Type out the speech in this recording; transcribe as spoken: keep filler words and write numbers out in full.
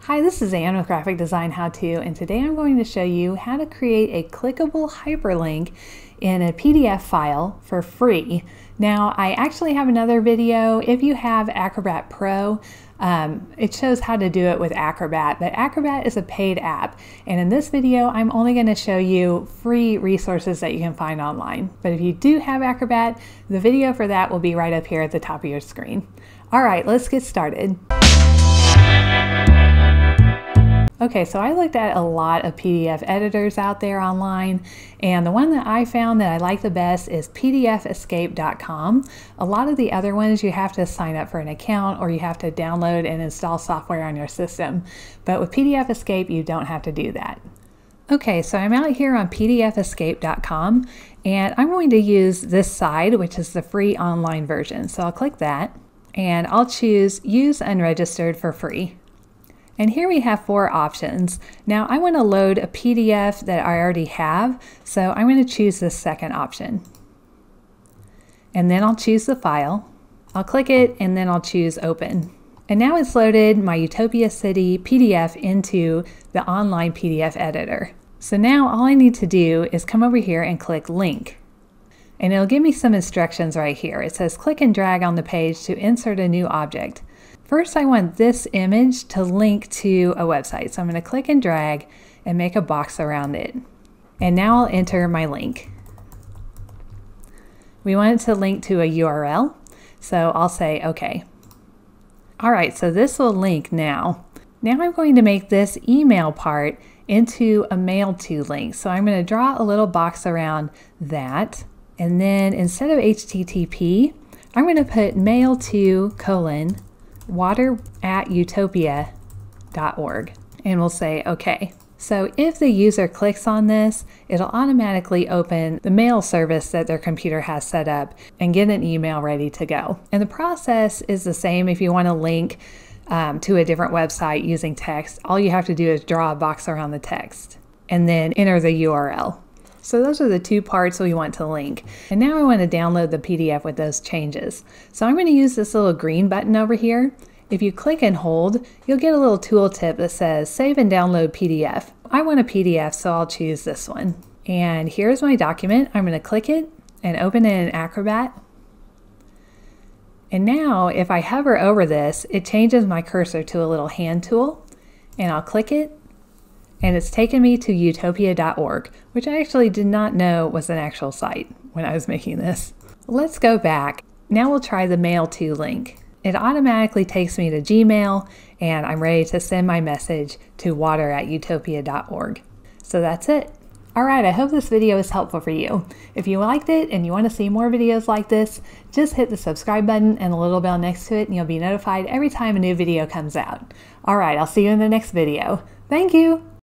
Hi, this is Anne with Graphic Design How To, and today I'm going to show you how to create a clickable hyperlink in a P D F file for free. Now, I actually have another video. If you have Acrobat Pro, um, it shows how to do it with Acrobat, but Acrobat is a paid app, and in this video I'm only going to show you free resources that you can find online. But if you do have Acrobat, the video for that will be right up here at the top of your screen. All right, let's get started. Okay, so I looked at a lot of P D F editors out there online, and the one that I found that I like the best is P D F escape dot com. A lot of the other ones you have to sign up for an account or you have to download and install software on your system. But with P D F Escape, you don't have to do that. Okay, so I'm out here on P D F escape dot com, and I'm going to use this side, which is the free online version. So I'll click that, and I'll choose Use Unregistered for free. And here we have four options. Now I want to load a P D F that I already have, so I'm going to choose this second option. And then I'll choose the file. I'll click it and then I'll choose Open. And now it's loaded my Utopia City P D F into the online P D F editor. So now all I need to do is come over here and click Link. And it'll give me some instructions right here. It says click and drag on the page to insert a new object. First, I want this image to link to a website. So I'm going to click and drag and make a box around it. And now I'll enter my link. We want it to link to a U R L. So I'll say OK. All right, so this will link now. Now I'm going to make this email part into a mail to link. So I'm going to draw a little box around that. And then instead of H T T P, I'm going to put mail to colon water at utopia dot org, and we'll say OK. So if the user clicks on this, it'll automatically open the mail service that their computer has set up and get an email ready to go. And the process is the same if you want to link um, to a different website using text. All you have to do is draw a box around the text and then enter the U R L. So those are the two parts we want to link. And now I want to download the P D F with those changes. So I'm going to use this little green button over here. If you click and hold, you'll get a little tooltip that says Save and Download P D F. I want a P D F, so I'll choose this one. And here's my document. I'm going to click it and open it in Acrobat. And now if I hover over this, it changes my cursor to a little hand tool. And I'll click it. And it's taken me to utopia dot org, which I actually did not know was an actual site when I was making this. Let's go back. Now we'll try the mail to link. It automatically takes me to Gmail, and I'm ready to send my message to water at utopia dot org. So that's it. All right, I hope this video is helpful for you. If you liked it and you want to see more videos like this, just hit the subscribe button and the little bell next to it, and you'll be notified every time a new video comes out. All right, I'll see you in the next video. Thank you.